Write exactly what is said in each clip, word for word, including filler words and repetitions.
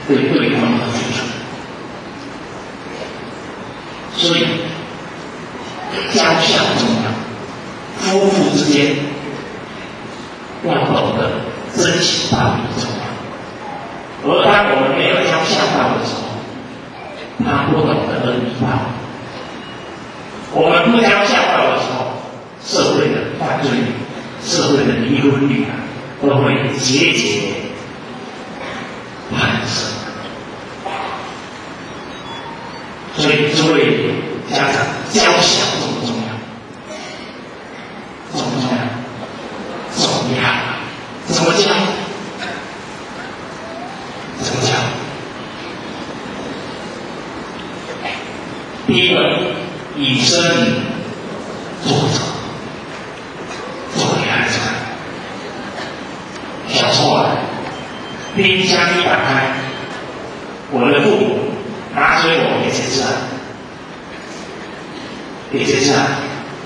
对对方的付出。所以交孝重要，夫妇之间要懂得珍惜道义重要。而当我们没有交孝道的时候，他不懂得恩义报。我们不交孝道的时候，社会的犯罪率、社会的离婚率啊，都会节节攀升。所以，诸位家长，教小重不重要？重不重要？重要啊！怎么教？怎么教？第一个，以身作则，做给孩子看。小时候啊，冰箱一打开，我的父母拿水果给谁吃啊？给谁吃啊？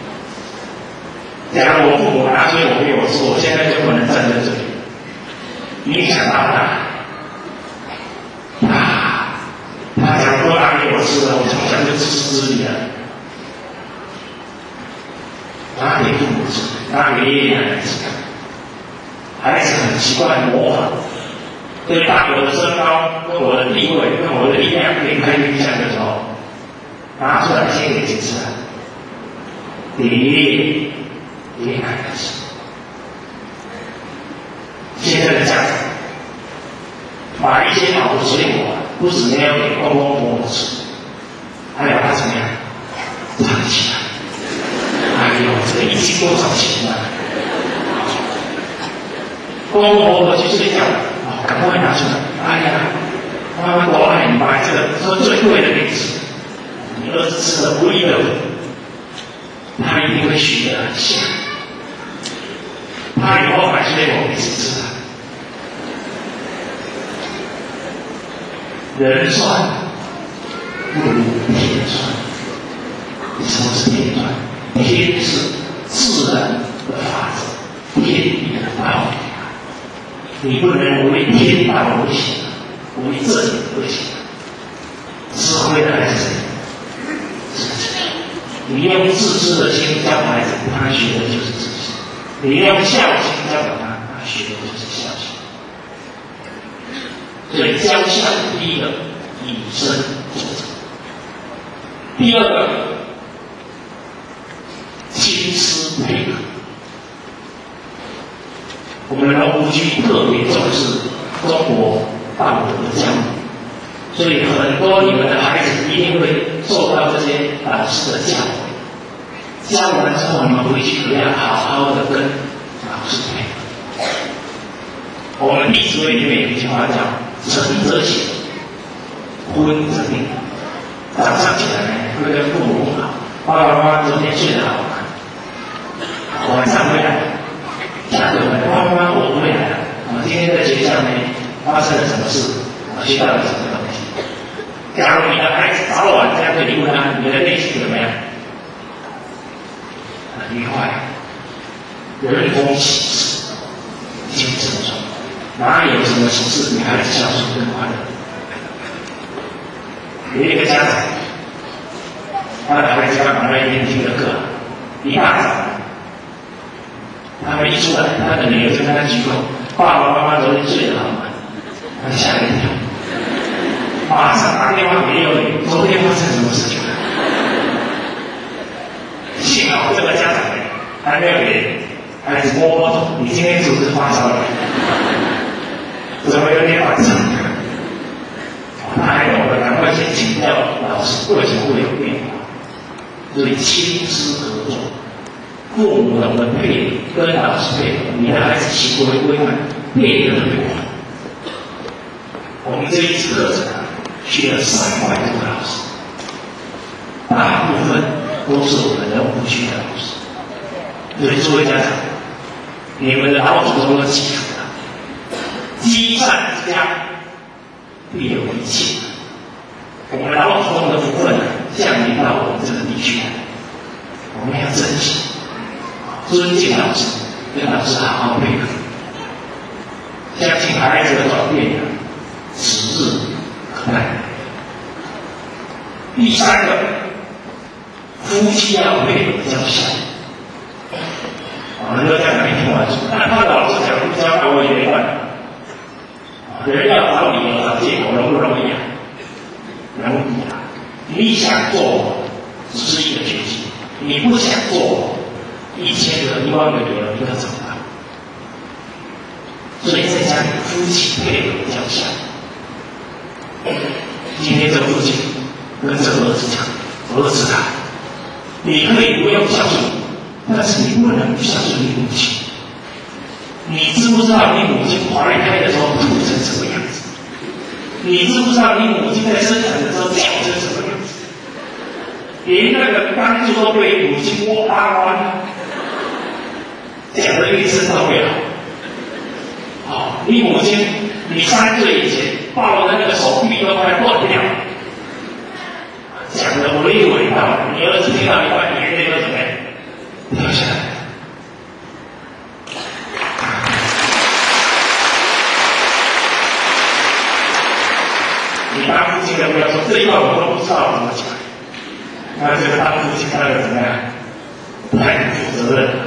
假如我父母拿水果给我吃，我现在就不能站在这里，影响到他。啊，他假如多拿给我吃了，我从小就自私自利了。拿给父母吃，拿给爷爷奶奶吃，孩子很习惯模仿。对当我的身高、跟我的地位、跟我的力量可以开冰箱的时候，拿出来先给谁吃啊？给爷爷爷爷奶奶吃。现在的家长把一些好的水果，不只没有给公公婆婆吃，还要他怎么样藏起来？哎呦，这个一斤多少钱啊？公公婆婆去睡觉了。赶快拿出来！哎呀，妈妈多爱你，买这个说最贵的给你吃，你儿子吃的不亦乐乎，他一定会学得很像。他以后买水果给谁吃啊？人算不如天算。什么是天算？天是自然的法则，天地的道理。你不能为天道而行，为正而行。吃亏的还是谁？是自己。你用自知的心教孩子，他学的就是自己；你用孝心教导他，他学的就是孝心。所以教孝，第一个以身作则，第二个亲师配合。我们龙湖区特别重视中国道德的教育，所以很多你们的孩子一定会受到这些老师的教诲。教完之后，你们回去也要好好的跟老师配合。我们《弟子规》里面有一句话叫“晨则省，昏则定”。早上起来呢，会跟父母好，爸爸妈妈昨天睡得好吗？晚上回来。下课回来，妈妈，我回来了。我今天在学校呢发生了什么事？我学到了什么东西？假如你的孩子早晚这样对你问他，你的内心怎么样？很愉快，人逢喜事精神爽，哪里有什么喜事比孩子孝顺更快乐？有一个家长，他的孩子刚好那一天听的课，一大早。他们一出来，他的女儿就跟他鞠躬：“爸爸妈妈昨天睡得好吗？”他吓了一跳，马上打电话给幼儿园，昨天发生什么事情？幸好这个家长呢，还没有给孩子摸摸头，你今天是不是发烧了？怎么有点反常？他还懂得赶快先请教老师为什么会有变化，所以亲师合作。父母懂得配合，跟老师配合，你的孩子行为规范，配合的配合。我们这一次课程啊，学了三百多个老师，大部分都是我们龙湖区的老师。所以，诸位家长，你们的老祖宗都记住了：积善之家，必有余庆。我们老祖宗的福分降临到我们这个地区来，我们要珍惜。尊敬老师，跟老师好好配合，相信孩子的转变指日第三个，夫妻要配合较像。啊，很多家长一听完说，那他的老师讲夫妻要把握一半，人要找理由找借口容不容易啊？容易啊！你想做，只是一个决心；你不想做，一千个、一万个理由你都找不到。所以在家里夫妻配合较像。今天这父亲跟这儿子讲，儿子啊，你可以不用孝顺，但是你不能不孝顺你母亲。你知不知道你母亲怀胎的时候吐成什么样子？你知不知道你母亲在生产的时候叫成什么样子？连那个当初都被母亲摸八弯，讲的一声都没有。哦，你母亲，你三岁以前抱的那个手臂都快断掉，讲的娓娓道来。你儿子听到一半，眼泪都怎么样掉下来？你当父亲的不要说这一段我都不知道怎么讲，那这个当父亲他的怎么样？太不负责任。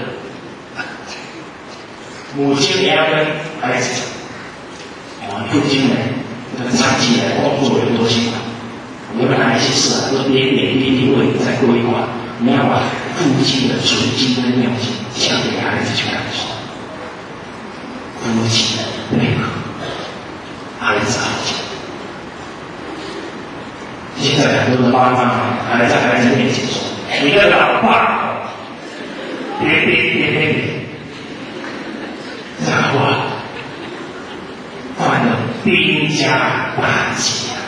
母亲也要跟孩子讲，啊，父亲呢，这个长期以来工作有多辛苦，有哪一些事啊，都点点滴滴为你在规划。你要把父亲的纯心跟用心讲给孩子去感受，夫妻的配合，孩子好讲。现在很多的妈妈还在孩子面前说：“你的老爸，别别别别别。”这话犯了兵家大忌啊！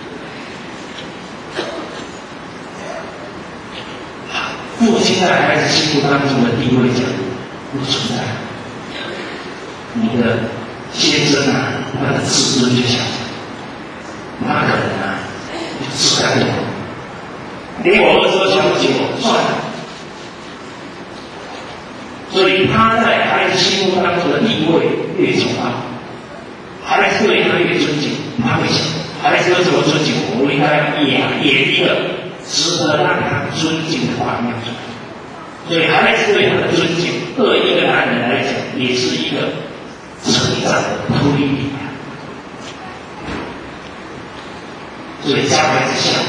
父亲在孩子心目当中的地位讲不存在。你的先生啊，他的自尊就想，他可能啊，就自甘了。连我儿子都瞧不起我，算了。所以他在孩子心目当中的地位越崇高，孩子对他越尊敬，他会想，孩子为什么尊敬我？我应该演演一个值得让他尊敬的画面出来。所以孩子对他的尊敬，对一个男人来讲，也是一个成长的推理。所以教孩子孝